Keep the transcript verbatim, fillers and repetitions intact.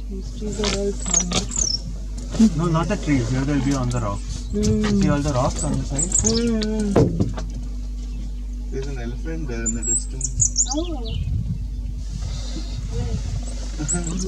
These trees are all tiny. No, not the trees. Here they'll be on the rocks. Mm. See all the rocks on the side? Mm. There's an elephant there in the distance. Oh. Yeah.